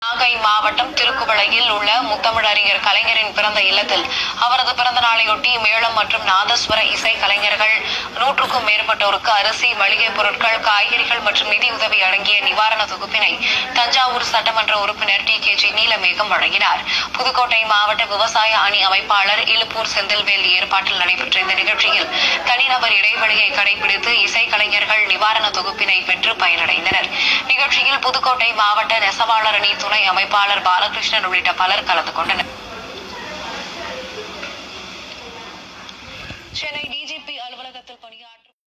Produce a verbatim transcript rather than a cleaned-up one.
நாகை மாவட்டம் திருக்குவளையில் உள்ள முத்தமிழறிஞர் கலைஞரின் பிறந்த இல்லத்தில் அவரது பிறந்த நாளையொட்டி மேளம் மற்றும் நாதஸ்வர இசை கலைஞர்கள் நூற்றுக்கும் மேற்பட்டோருக்கு அரிசி, மளிகை பொருட்கள், காய்கறிகள் மற்றும் நிதி உதவி அடங்கிய நிவாரண தொகுப்பினை தஞ்சாவூர் சட்டமன்ற உறுப்பினர் டி கே ஜி நீலமேகம் வழங்கினார். புதுக்கோட்டை மாவட்ட விவசாய அணி அமைப்பாளர் இலுப்பூர் செந்தில்வேல் ஏற்பாட்டில் நடைபெற்ற இந்த நிகழ்ச்சியில் தனிநபர் இடைவெளியை கடைபிடித்து இசை கலைஞர்கள் நிவாரண தொகுப்பினை பெற்று பயனடைந்தனர். நிகழ்ச்சியில் புதுக்கோட்டை மாவட்ட நெசவாளர் அணி துணை அமைப்பாளர் பாலகிருஷ்ணன் உள்ளிட்ட பலர் கலந்து கொண்டனர். சென்னை